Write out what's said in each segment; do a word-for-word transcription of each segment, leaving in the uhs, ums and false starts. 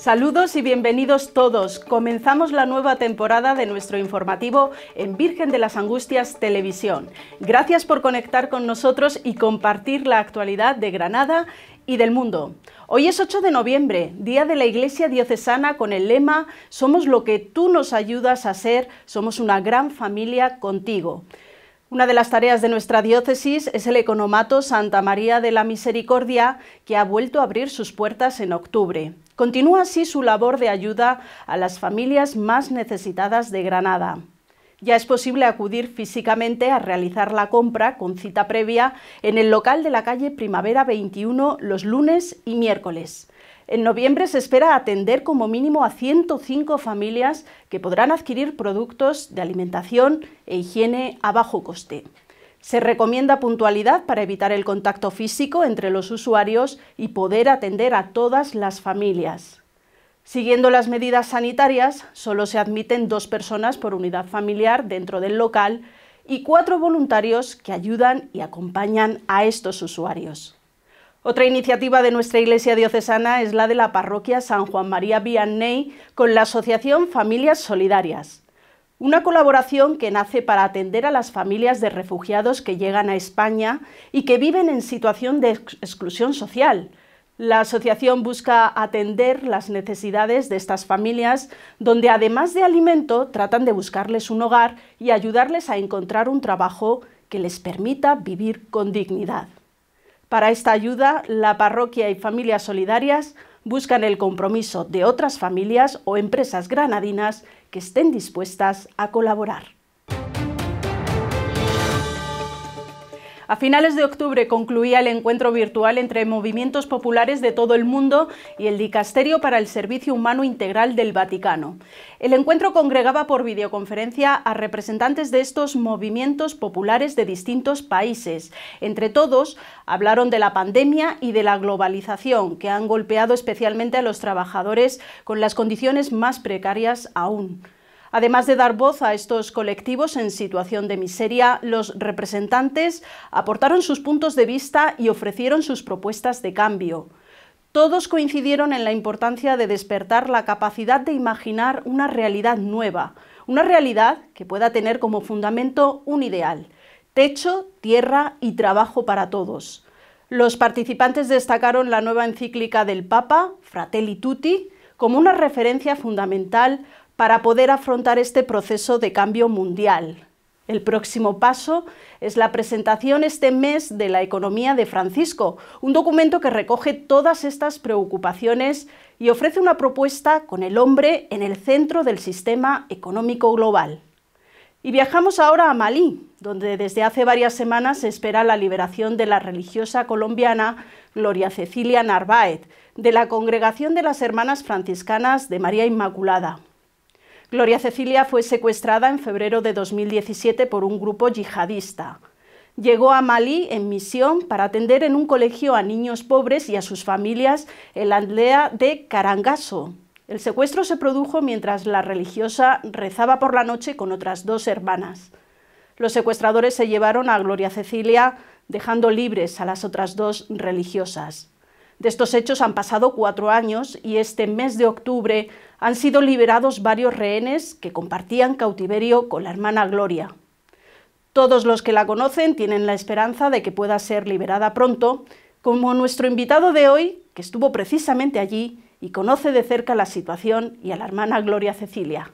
Saludos y bienvenidos todos. Comenzamos la nueva temporada de nuestro informativo en Virgen de las Angustias Televisión. Gracias por conectar con nosotros y compartir la actualidad de Granada y del mundo. Hoy es ocho de noviembre, Día de la Iglesia Diocesana, con el lema «Somos lo que tú nos ayudas a ser, somos una gran familia contigo». Una de las tareas de nuestra diócesis es el Economato Santa María de la Misericordia, que ha vuelto a abrir sus puertas en octubre. Continúa así su labor de ayuda a las familias más necesitadas de Granada. Ya es posible acudir físicamente a realizar la compra con cita previa en el local de la calle Primavera veintiuno los lunes y miércoles. En noviembre se espera atender como mínimo a ciento cinco familias que podrán adquirir productos de alimentación e higiene a bajo coste. Se recomienda puntualidad para evitar el contacto físico entre los usuarios y poder atender a todas las familias. Siguiendo las medidas sanitarias, solo se admiten dos personas por unidad familiar dentro del local y cuatro voluntarios que ayudan y acompañan a estos usuarios. Otra iniciativa de nuestra Iglesia Diocesana es la de la Parroquia San Juan María Vianney con la Asociación Familias Solidarias. Una colaboración que nace para atender a las familias de refugiados que llegan a España y que viven en situación de exclusión social. La asociación busca atender las necesidades de estas familias, donde además de alimento tratan de buscarles un hogar y ayudarles a encontrar un trabajo que les permita vivir con dignidad. Para esta ayuda, la parroquia y familias solidarias buscan el compromiso de otras familias o empresas granadinas que estén dispuestas a colaborar. A finales de octubre concluía el encuentro virtual entre movimientos populares de todo el mundo y el Dicasterio para el Servicio Humano Integral del Vaticano. El encuentro congregaba por videoconferencia a representantes de estos movimientos populares de distintos países. Entre todos, hablaron de la pandemia y de la globalización, que han golpeado especialmente a los trabajadores con las condiciones más precarias aún. Además de dar voz a estos colectivos en situación de miseria, los representantes aportaron sus puntos de vista y ofrecieron sus propuestas de cambio. Todos coincidieron en la importancia de despertar la capacidad de imaginar una realidad nueva, una realidad que pueda tener como fundamento un ideal: techo, tierra y trabajo para todos. Los participantes destacaron la nueva encíclica del Papa, Fratelli Tutti, como una referencia fundamental para poder afrontar este proceso de cambio mundial. El próximo paso es la presentación este mes de la Economía de Francisco, un documento que recoge todas estas preocupaciones y ofrece una propuesta con el hombre en el centro del sistema económico global. Y viajamos ahora a Malí, donde desde hace varias semanas se espera la liberación de la religiosa colombiana Gloria Cecilia Narváez, de la Congregación de las Hermanas Franciscanas de María Inmaculada. Gloria Cecilia fue secuestrada en febrero de dos mil diecisiete por un grupo yihadista. Llegó a Malí en misión para atender en un colegio a niños pobres y a sus familias en la aldea de Carangaso. El secuestro se produjo mientras la religiosa rezaba por la noche con otras dos hermanas. Los secuestradores se llevaron a Gloria Cecilia, dejando libres a las otras dos religiosas. De estos hechos han pasado cuatro años y este mes de octubre han sido liberados varios rehenes que compartían cautiverio con la hermana Gloria. Todos los que la conocen tienen la esperanza de que pueda ser liberada pronto, como nuestro invitado de hoy, que estuvo precisamente allí y conoce de cerca la situación y a la hermana Gloria Cecilia.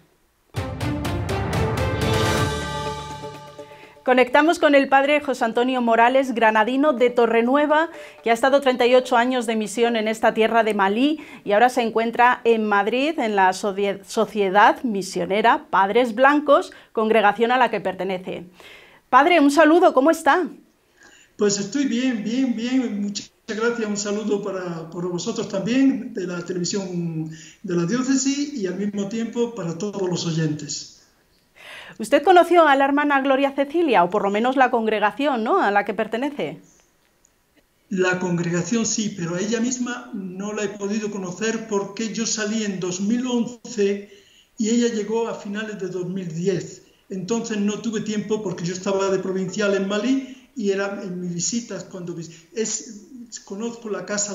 Conectamos con el padre José Antonio Morales, granadino de Torrenueva, que ha estado treinta y ocho años de misión en esta tierra de Malí y ahora se encuentra en Madrid, en la Sociedad Misionera Padres Blancos, congregación a la que pertenece. Padre, un saludo, ¿cómo está? Pues estoy bien, bien, bien, muchas gracias, un saludo para, para vosotros también, de la televisión de la diócesis y al mismo tiempo para todos los oyentes. ¿Usted conoció a la hermana Gloria Cecilia, o por lo menos la congregación, ¿no?, a la que pertenece? La congregación sí, pero a ella misma no la he podido conocer porque yo salí en dos mil once y ella llegó a finales de dos mil diez. Entonces no tuve tiempo porque yo estaba de provincial en Malí y era en mis visitas cuando... Es, conozco la casa donde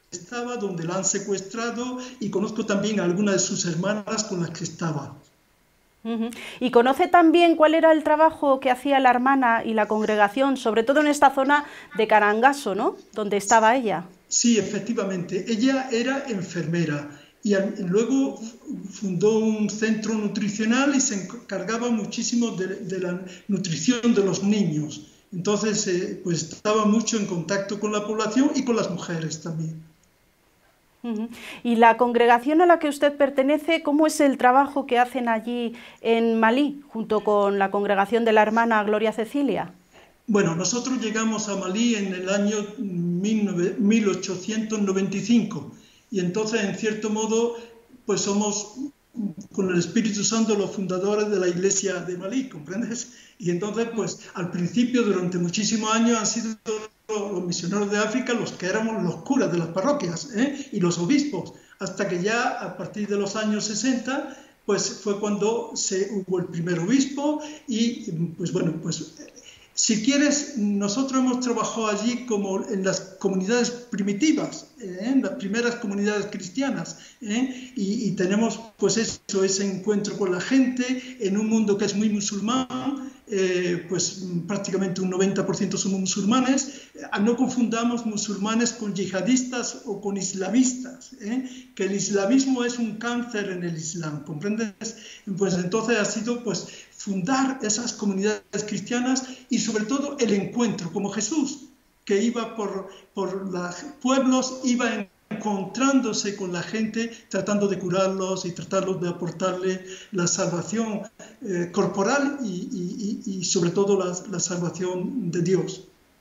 estaba, donde la han secuestrado, y conozco también a algunas de sus hermanas con las que estaba. Uh-huh. ¿Y conoce también cuál era el trabajo que hacía la hermana y la congregación, sobre todo en esta zona de Carangaso, ¿no?, donde estaba ella? Sí, efectivamente. Ella era enfermera y luego fundó un centro nutricional y se encargaba muchísimo de, de la nutrición de los niños. Entonces, eh, pues estaba mucho en contacto con la población y con las mujeres también. Uh-huh. ¿Y la congregación a la que usted pertenece, cómo es el trabajo que hacen allí en Malí, junto con la congregación de la hermana Gloria Cecilia? Bueno, nosotros llegamos a Malí en el año mil ochocientos noventa y cinco y entonces, en cierto modo, pues somos, con el Espíritu Santo, los fundadores de la Iglesia de Malí, ¿comprendes? Y entonces, pues al principio, durante muchísimos años, han sido los misioneros de África los que éramos los curas de las parroquias, ¿eh? Y los obispos, hasta que ya a partir de los años sesenta, pues fue cuando se hubo el primer obispo y, pues bueno, pues si quieres, nosotros hemos trabajado allí como en las comunidades primitivas, ¿eh? En las primeras comunidades cristianas, ¿eh? y, y tenemos pues eso, ese encuentro con la gente en un mundo que es muy musulmán. Eh, pues prácticamente un noventa por ciento somos musulmanes. No confundamos musulmanes con yihadistas o con islamistas, ¿eh? Que el islamismo es un cáncer en el Islam, ¿comprendes? Pues entonces ha sido pues fundar esas comunidades cristianas y sobre todo el encuentro, como Jesús, que iba por, por los pueblos, iba en encontrándose con la gente, tratando de curarlos y tratando de aportarle la salvación eh, corporal y, y, y sobre todo la, la salvación de Dios.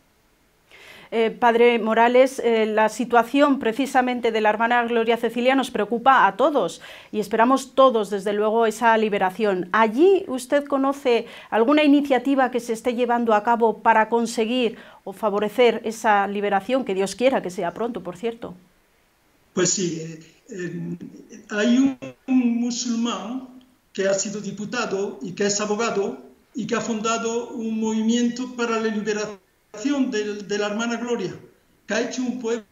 Eh, Padre Morales, eh, la situación precisamente de la hermana Gloria Cecilia nos preocupa a todos y esperamos todos, desde luego, esa liberación. ¿Allí usted conoce alguna iniciativa que se esté llevando a cabo para conseguir o favorecer esa liberación, que Dios quiera que sea pronto, por cierto? Pues sí, eh, eh, hay un, un musulmán que ha sido diputado y que es abogado y que ha fundado un movimiento para la liberación de, de la hermana Gloria, que ha hecho un poema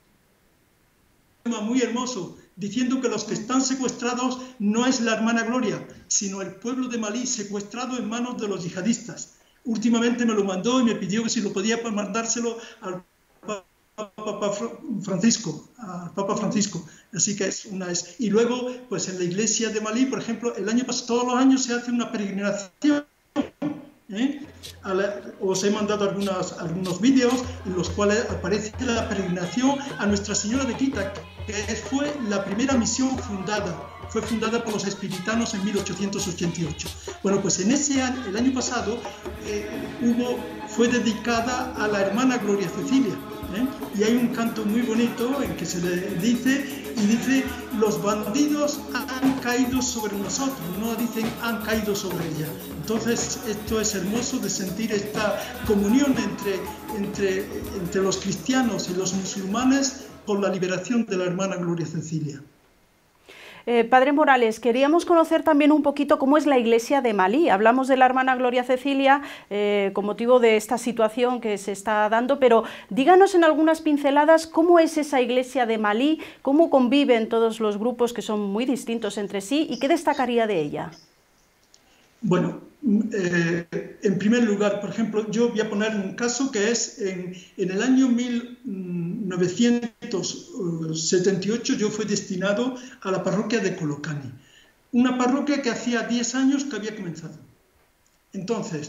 muy hermoso diciendo que los que están secuestrados no es la hermana Gloria, sino el pueblo de Malí secuestrado en manos de los yihadistas. Últimamente me lo mandó y me pidió que si lo podía mandárselo al Papa Francisco, al Papa Francisco, así que es una es. Y luego, pues en la iglesia de Malí, por ejemplo, el año pasado, todos los años se hace una peregrinación. ¿eh? La, os he mandado algunas, algunos vídeos en los cuales aparece la peregrinación a Nuestra Señora de Quita, que fue la primera misión fundada, fue fundada por los espiritanos en mil ochocientos ochenta y ocho. Bueno, pues en ese año, el año pasado, eh, hubo, fue dedicada a la hermana Gloria Cecilia. ¿Eh? Y hay un canto muy bonito en que se le dice, y dice, los bandidos han caído sobre nosotros, no dicen han caído sobre ella. Entonces esto es hermoso de sentir esta comunión entre, entre, entre los cristianos y los musulmanes por la liberación de la hermana Gloria Cecilia. Eh, Padre Morales, queríamos conocer también un poquito cómo es la iglesia de Malí. Hablamos de la hermana Gloria Cecilia eh, con motivo de esta situación que se está dando, pero díganos en algunas pinceladas cómo es esa iglesia de Malí, cómo conviven todos los grupos que son muy distintos entre sí y qué destacaría de ella. Bueno, eh, en primer lugar, por ejemplo, yo voy a poner un caso que es en, en el año mil novecientos setenta y ocho yo fui destinado a la parroquia de Colocani, una parroquia que hacía diez años que había comenzado. Entonces,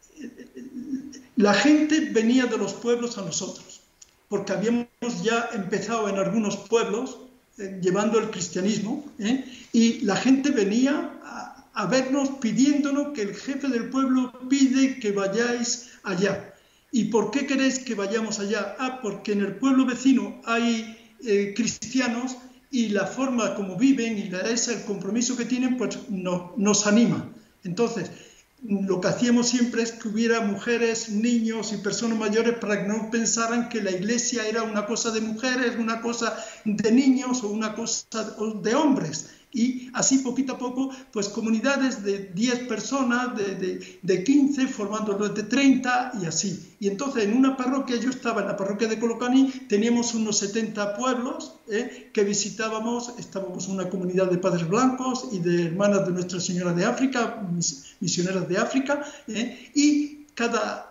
la gente venía de los pueblos a nosotros, porque habíamos ya empezado en algunos pueblos eh, llevando el cristianismo, ¿eh? y la gente venía a a vernos pidiéndonos que el jefe del pueblo pide que vayáis allá. ¿Y por qué queréis que vayamos allá? Ah, porque en el pueblo vecino hay eh, cristianos y la forma como viven y la, ese, el compromiso que tienen, pues no, nos anima. Entonces, lo que hacíamos siempre es que hubiera mujeres, niños y personas mayores para que no pensaran que la iglesia era una cosa de mujeres, una cosa de niños o una cosa de hombres. Y así poquito a poco, pues comunidades de diez personas, de, de, de quince, formando de treinta y así. Y entonces en una parroquia, yo estaba en la parroquia de Colocani, teníamos unos setenta pueblos eh, que visitábamos, estábamos una comunidad de padres blancos y de hermanas de Nuestra Señora de África, misioneras de África, eh, y cada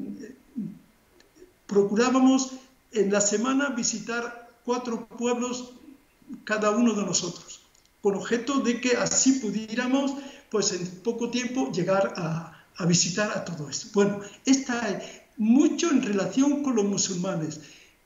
mm, procurábamos en la semana visitar cuatro pueblos cada uno de nosotros, con objeto de que así pudiéramos, pues en poco tiempo, llegar a, a visitar a todo esto. Bueno, está mucho en relación con los musulmanes.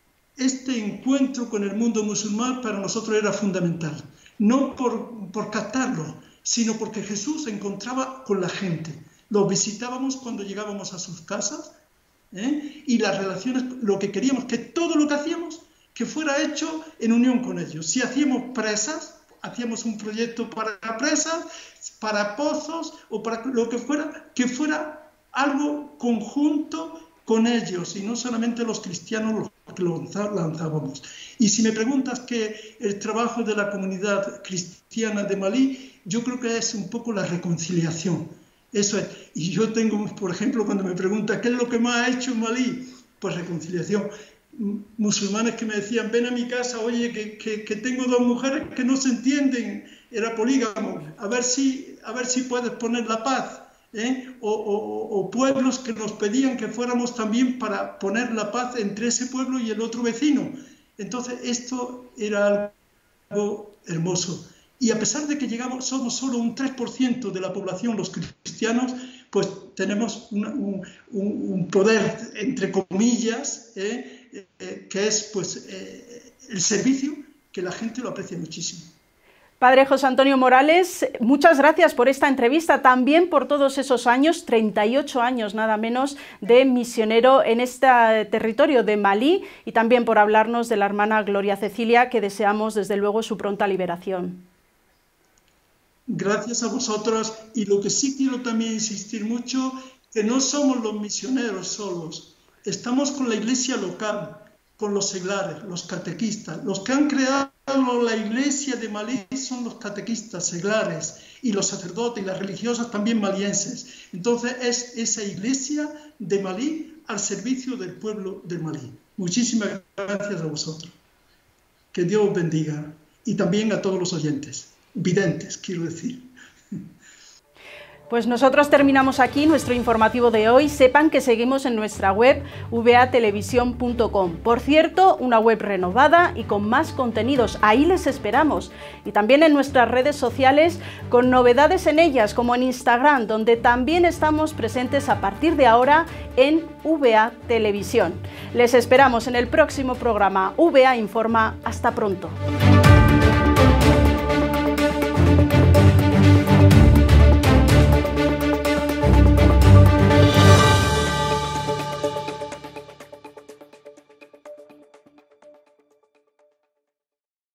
Este encuentro con el mundo musulmán para nosotros era fundamental, no por, por captarlo, sino porque Jesús se encontraba con la gente. Los visitábamos cuando llegábamos a sus casas, ¿eh? Y las relaciones, lo que queríamos, que todo lo que hacíamos, que fuera hecho en unión con ellos. Si hacíamos presas, hacíamos un proyecto para presas, para pozos o para lo que fuera, que fuera algo conjunto con ellos y no solamente los cristianos los que lo lanzábamos. Y si me preguntas que el trabajo de la comunidad cristiana de Malí, yo creo que es un poco la reconciliación. Eso es. Y yo tengo, por ejemplo, cuando me preguntan ¿qué es lo que más ha hecho en Malí? Pues reconciliación. Musulmanes que me decían, ven a mi casa, oye, que, que, que tengo dos mujeres que no se entienden, era polígamo, a ver si, a ver si puedes poner la paz, ¿eh? o, o, o pueblos que nos pedían que fuéramos también para poner la paz entre ese pueblo y el otro vecino. Entonces esto era algo hermoso. Y a pesar de que llegamos, somos solo un tres por ciento de la población los cristianos, pues tenemos una, un, un poder, entre comillas, ¿eh? Eh, que es pues eh, el servicio, que la gente lo aprecia muchísimo. Padre José Antonio Morales, muchas gracias por esta entrevista, también por todos esos años, treinta y ocho años nada menos, de misionero en este territorio de Malí, y también por hablarnos de la hermana Gloria Cecilia, que deseamos desde luego su pronta liberación. Gracias a vosotros, y lo que sí quiero también insistir mucho, que no somos los misioneros solos. Estamos con la iglesia local, con los seglares, los catequistas. Los que han creado la iglesia de Malí son los catequistas, seglares, y los sacerdotes y las religiosas también malienses. Entonces es esa iglesia de Malí al servicio del pueblo de Malí. Muchísimas gracias a vosotros. Que Dios os bendiga. Y también a todos los oyentes, videntes, quiero decir. Pues nosotros terminamos aquí nuestro informativo de hoy. Sepan que seguimos en nuestra web v a televisión punto com. Por cierto, una web renovada y con más contenidos. Ahí les esperamos. Y también en nuestras redes sociales con novedades en ellas, como en Instagram, donde también estamos presentes a partir de ahora en V A Televisión. Les esperamos en el próximo programa V A Informa. Hasta pronto.